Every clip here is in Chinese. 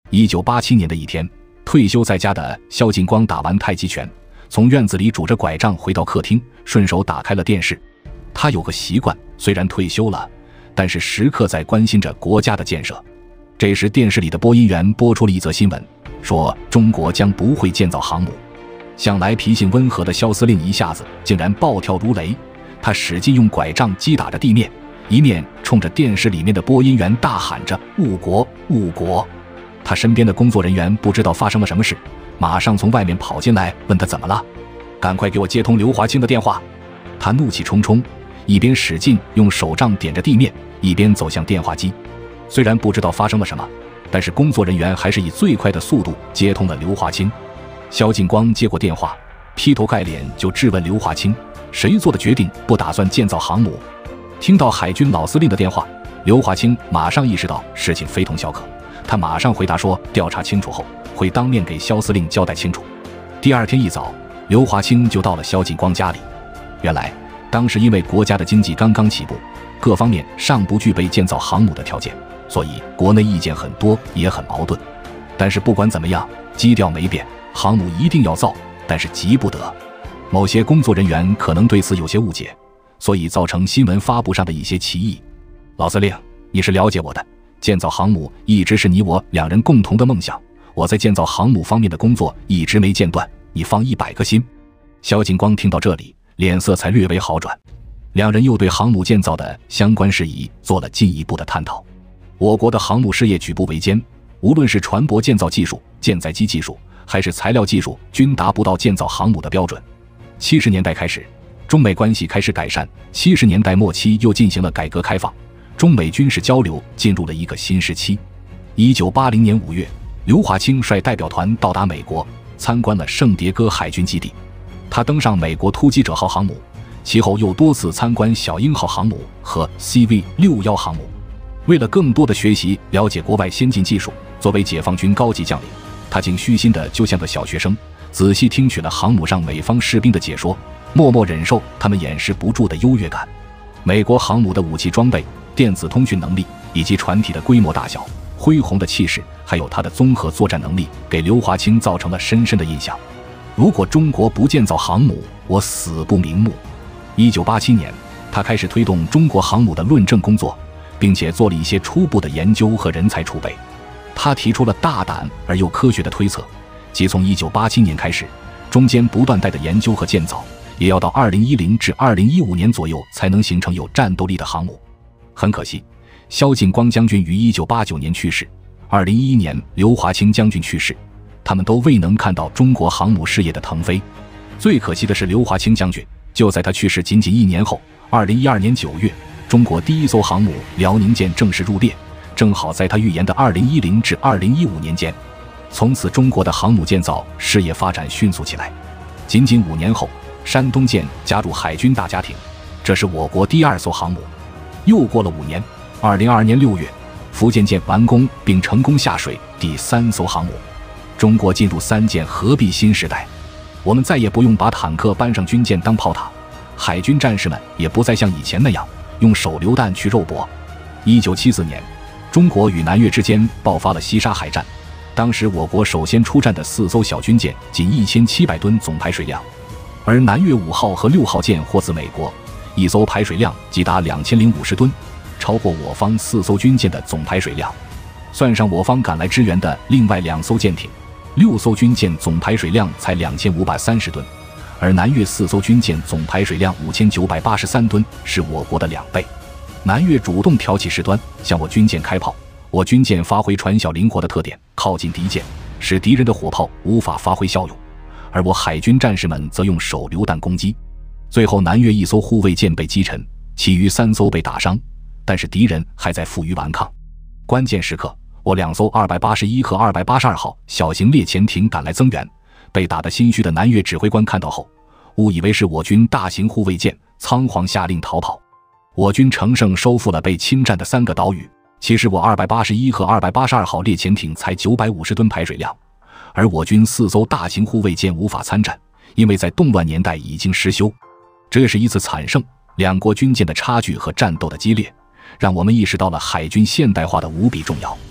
1987年的一天，退休在家的萧劲光打完太极拳，从院子里拄着拐杖回到客厅，顺手打开了电视。他有个习惯，虽然退休了，但是时刻在关心着国家的建设。这时电视里的播音员播出了一则新闻，说中国将不会建造航母。向来脾性温和的萧司令一下子竟然暴跳如雷，他使劲用拐杖击打着地面，一面冲着电视里面的播音员大喊着误国误国。他身边的工作人员不知道发生了什么事，马上从外面跑进来问他怎么了，赶快给我接通刘华清的电话。他怒气冲冲，一边使劲用手杖点着地面，一边走向电话机。虽然不知道发生了什么，但是工作人员还是以最快的速度接通了刘华清。萧劲光接过电话，劈头盖脸就质问刘华清，谁做的决定不打算建造航母？听到海军老司令的电话，刘华清马上意识到事情非同小可，他马上回答说，调查清楚后会当面给萧司令交代清楚。第二天一早，刘华清就到了萧劲光家里。原来当时因为国家的经济刚刚起步，各方面尚不具备建造航母的条件，所以国内意见很多，也很矛盾。但是不管怎么样，基调没变，航母一定要造，但是急不得。某些工作人员可能对此有些误解，所以造成新闻发布上的一些歧义。老司令，你是了解我的，建造航母一直是你我两人共同的梦想，我在建造航母方面的工作一直没间断，你放100个心。萧劲光听到这里，脸色才略微好转。两人又对航母建造的相关事宜做了进一步的探讨。我国的航母事业举步维艰，无论是船舶建造技术、舰载机技术，还是材料技术，均达不到建造航母的标准。70年代开始，中美关系开始改善，70年代末期又进行了改革开放，中美军事交流进入了一个新时期。1980年5月，刘华清率代表团到达美国，参观了圣迭戈海军基地。他登上美国突击者号航母，其后又多次参观小鹰号航母和 CV-61航母。为了更多的学习了解国外先进技术，作为解放军高级将领，他竟虚心的就像个小学生，仔细听取了航母上美方士兵的解说，默默忍受他们掩饰不住的优越感。美国航母的武器装备、电子通讯能力以及船体的规模大小、恢宏的气势，还有它的综合作战能力，给刘华清造成了深深的印象。如果中国不建造航母，我死不瞑目。1987年，他开始推动中国航母的论证工作，并且做了一些初步的研究和人才储备。他提出了大胆而又科学的推测，即从1987年开始，中间不断代的研究和建造，也要到2010至2015年左右才能形成有战斗力的航母。很可惜，萧劲光将军于1989年去世，2011年刘华清将军去世，他们都未能看到中国航母事业的腾飞。最可惜的是，刘华清将军就在他去世仅1年后，2012年9月，中国第一艘航母辽宁舰正式入列，正好在他预言的2010至2015年间。从此中国的航母建造事业发展迅速起来。仅5年后，山东舰加入海军大家庭，这是我国第2艘航母。又过了5年，2022年6月，福建舰完工并成功下水第3艘航母。中国进入3舰合璧新时代，我们再也不用把坦克搬上军舰当炮塔，海军战士们也不再像以前那样用手榴弹去肉搏。1974年，中国与南越之间爆发了西沙海战，当时我国首先出战的4艘小军舰仅1700吨总排水量，而南越5号和6号舰获自美国，1艘排水量即达2050吨，超过我方4艘军舰的总排水量。算上我方赶来支援的另外2艘舰艇，6艘军舰总排水量才2530吨，而南越4艘军舰总排水量5983吨，是我国的2倍。南越主动挑起事端，向我军舰开炮，我军舰发挥船小灵活的特点，靠近敌舰，使敌人的火炮无法发挥效用，而我海军战士们则用手榴弹攻击。最后南越1艘护卫舰被击沉，其余3艘被打伤，但是敌人还在负隅顽抗。关键时刻，我2艘281和282号小型猎潜艇赶来增援，被打得心虚的南越指挥官看到后，误以为是我军大型护卫舰，仓皇下令逃跑。我军乘胜收复了被侵占的3个岛屿，其实我281和282号猎潜艇才950吨排水量，而我军4艘大型护卫舰无法参战，因为在动乱年代已经失修。这是一次惨胜，两国军舰的差距和战斗的激烈，让我们意识到了海军现代化的无比重要。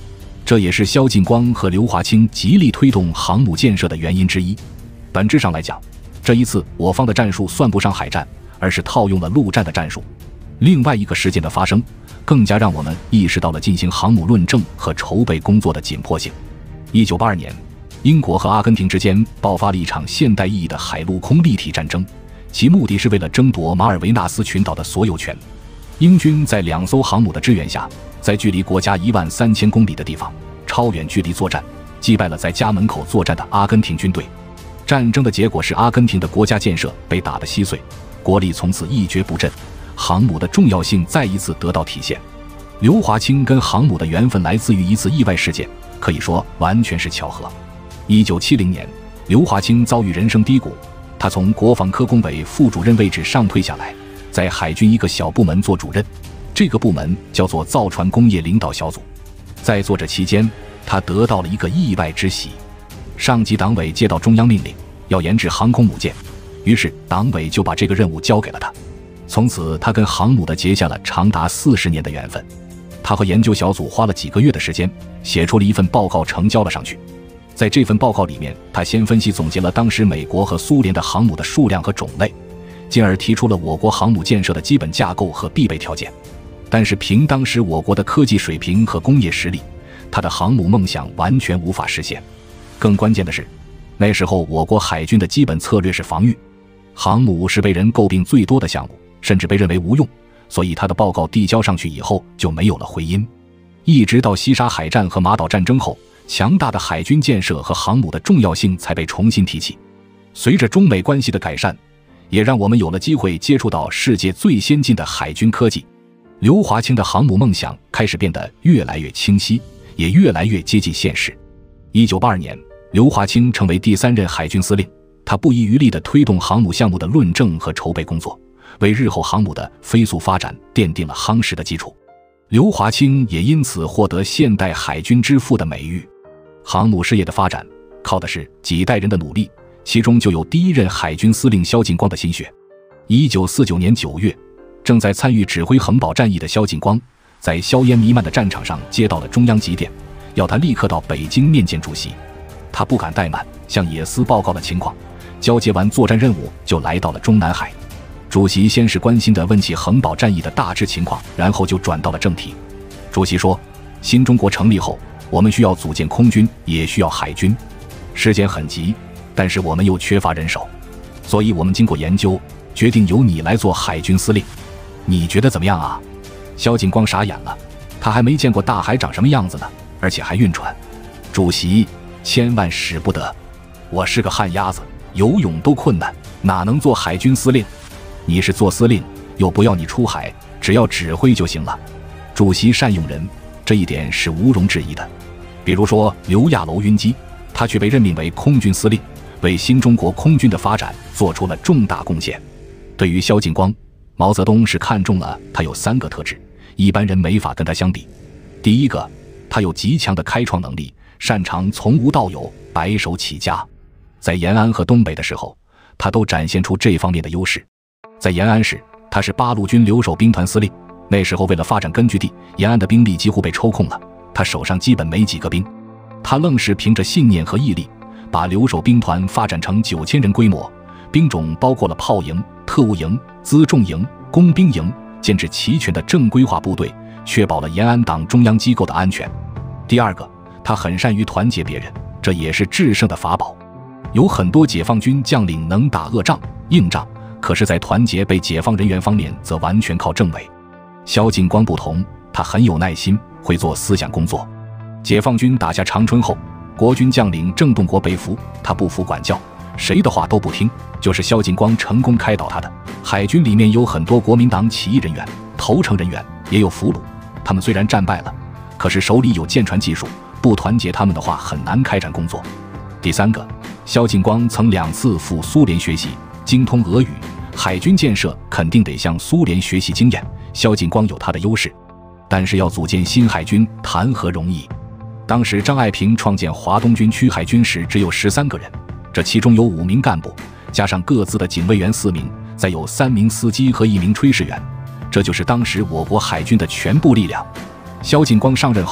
这也是萧劲光和刘华清极力推动航母建设的原因之一。本质上来讲，这一次我方的战术算不上海战，而是套用了陆战的战术。另外一个事件的发生，更加让我们意识到了进行航母论证和筹备工作的紧迫性。1982年，英国和阿根廷之间爆发了一场现代意义的海陆空立体战争，其目的是为了争夺马尔维纳斯群岛的所有权。英军在2艘航母的支援下，在距离国家13000公里的地方超远距离作战，击败了在家门口作战的阿根廷军队。战争的结果是阿根廷的国家建设被打得稀碎，国力从此一蹶不振，航母的重要性再一次得到体现。刘华清跟航母的缘分来自于一次意外事件，可以说完全是巧合。1970年，刘华清遭遇人生低谷，他从国防科工委副主任位置上退下来，在海军一个小部门做主任，这个部门叫做造船工业领导小组。在做这期间，他得到了一个意外之喜，上级党委接到中央命令，要研制航空母舰，于是党委就把这个任务交给了他。从此他跟航母的结下了长达40年的缘分。他和研究小组花了几个月的时间，写出了一份报告呈交了上去。在这份报告里面，他先分析总结了当时美国和苏联的航母的数量和种类，进而提出了我国航母建设的基本架构和必备条件。但是凭当时我国的科技水平和工业实力，他的航母梦想完全无法实现。更关键的是，那时候我国海军的基本策略是防御，航母是被人诟病最多的项目，甚至被认为无用，所以他的报告递交上去以后就没有了回音。一直到西沙海战和马岛战争后，强大的海军建设和航母的重要性才被重新提起。随着中美关系的改善，也让我们有了机会接触到世界最先进的海军科技。刘华清的航母梦想开始变得越来越清晰，也越来越接近现实。1982年，刘华清成为第3任海军司令，他不遗余力地推动航母项目的论证和筹备工作，为日后航母的飞速发展奠定了夯实的基础。刘华清也因此获得现代海军之父的美誉。航母事业的发展靠的是几代人的努力，其中就有第1任海军司令萧劲光的心血。1949年9月，正在参与指挥衡宝战役的萧劲光，在硝烟弥漫的战场上接到了中央急电，要他立刻到北京面见主席。他不敢怠慢，向野司报告了情况，交接完作战任务就来到了中南海。主席先是关心地问起衡宝战役的大致情况，然后就转到了正题。主席说，新中国成立后，我们需要组建空军，也需要海军，时间很急，但是我们又缺乏人手，所以我们经过研究，决定由你来做海军司令。你觉得怎么样啊？萧劲光傻眼了，他还没见过大海长什么样子呢，而且还晕船。主席，千万使不得，我是个旱鸭子，游泳都困难，哪能做海军司令？你是做司令，又不要你出海，只要指挥就行了。主席善用人，这一点是毋庸置疑的。比如说刘亚楼晕机，他却被任命为空军司令，为新中国空军的发展做出了重大贡献。对于萧劲光，毛泽东是看中了他有3个特质，一般人没法跟他相比。第一个，他有极强的开创能力，擅长从无到有，白手起家。在延安和东北的时候，他都展现出这方面的优势。在延安时，他是8路军留守兵团司令，那时候为了发展根据地，延安的兵力几乎被抽空了，他手上基本没几个兵。他愣是凭着信念和毅力，把留守兵团发展成9000人规模，兵种包括了炮营、特务营、辎重营、工兵营，建制齐全的正规化部队，确保了延安党中央机构的安全。第二个，他很善于团结别人，这也是制胜的法宝。有很多解放军将领能打恶仗、硬仗，可是在团结被解放人员方面则完全靠政委。萧劲光不同，他很有耐心，会做思想工作。解放军打下长春后，国军将领郑洞国被俘，他不服管教，谁的话都不听，就是萧劲光成功开导他的。海军里面有很多国民党起义人员、投诚人员，也有俘虏，他们虽然战败了，可是手里有舰船技术，不团结他们的话很难开展工作。第三个，萧劲光曾2次赴苏联学习，精通俄语，海军建设肯定得向苏联学习经验，萧劲光有他的优势。但是要组建新海军谈何容易？当时张爱萍创建华东军区海军时只有13个人，这其中有5名干部，加上各自的警卫员4名，再有3名司机和1名炊事员，这就是当时我国海军的全部力量。萧劲光上任后，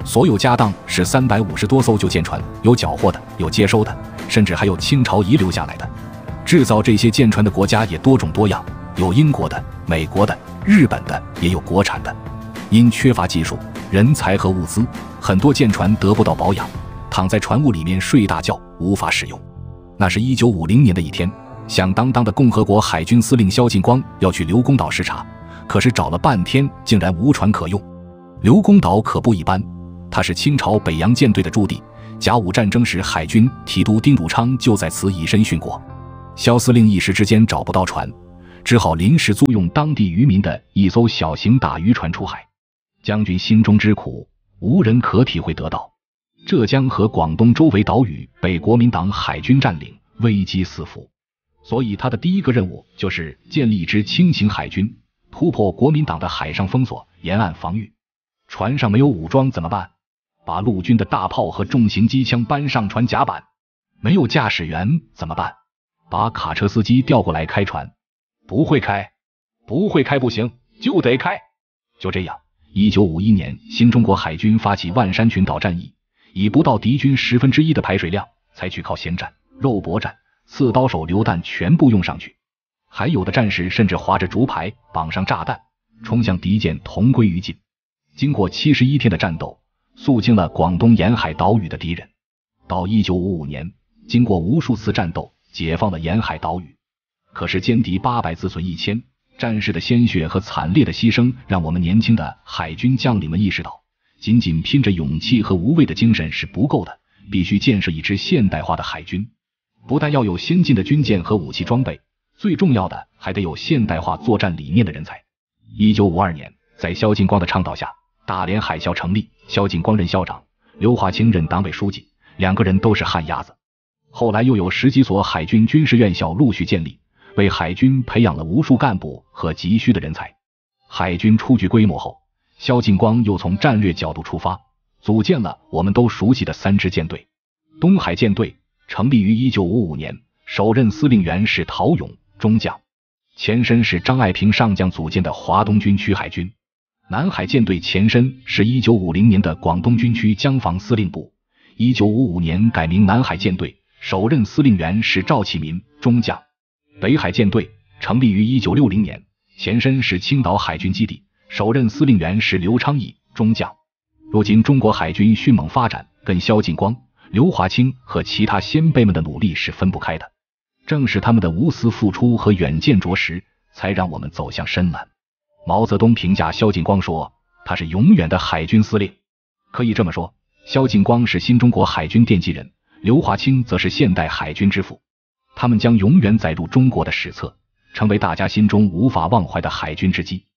所有家当是350多艘旧舰船，有缴获的，有接收的，甚至还有清朝遗留下来的。制造这些舰船的国家也多种多样，有英国的、美国的、日本的，也有国产的。因缺乏技术、人才和物资，很多舰船得不到保养，躺在船坞里面睡大觉，无法使用。那是1950年的一天，响当当的共和国海军司令萧劲光要去刘公岛视察，可是找了半天竟然无船可用。刘公岛可不一般，它是清朝北洋舰队的驻地，甲午战争时海军提督丁汝昌就在此以身殉国。萧司令一时之间找不到船，只好临时租用当地渔民的一艘小型打渔船出海。将军心中之苦，无人可体会得到。浙江和广东周围岛屿被国民党海军占领，危机四伏，所以他的第一个任务就是建立一支轻型海军，突破国民党的海上封锁，沿岸防御。船上没有武装怎么办？把陆军的大炮和重型机枪搬上船甲板。没有驾驶员怎么办？把卡车司机调过来开船。不会开不行，就得开。就这样，1951年新中国海军发起万山群岛战役，以不到敌军1/10的排水量，采取靠霰战、肉搏战、刺刀手榴弹全部用上去。还有的战士甚至划着竹排，绑上炸弹，冲向敌舰同归于尽。经过71天的战斗，肃清了广东沿海岛屿的敌人。到1955年，经过无数次战斗，解放了沿海岛屿。可是歼敌800，自损1000，战士的鲜血和惨烈的牺牲，让我们年轻的海军将领们意识到，仅仅拼着勇气和无畏的精神是不够的，必须建设一支现代化的海军。不但要有先进的军舰和武器装备，最重要的还得有现代化作战理念的人才。1952年，在萧劲光的倡导下，大连海校成立，萧劲光任校长，刘华清任党委书记，两个人都是旱鸭子。后来又有10几所海军军事院校陆续建立，为海军培养了无数干部和急需的人才。海军初具规模后，萧劲光又从战略角度出发，组建了我们都熟悉的3支舰队。东海舰队成立于1955年，首任司令员是陶勇中将，前身是张爱萍上将组建的华东军区海军。南海舰队前身是1950年的广东军区江防司令部，1955年改名南海舰队，首任司令员是赵启民中将。北海舰队成立于1960年，前身是青岛海军基地，首任司令员是刘昌义中将。如今中国海军迅猛发展，跟萧劲光、刘华清和其他先辈们的努力是分不开的。正是他们的无私付出和远见卓识，才让我们走向深蓝。毛泽东评价萧劲光说，他是永远的海军司令。可以这么说，萧劲光是新中国海军奠基人，刘华清则是现代海军之父。他们将永远载入中国的史册，成为大家心中无法忘怀的海军之基。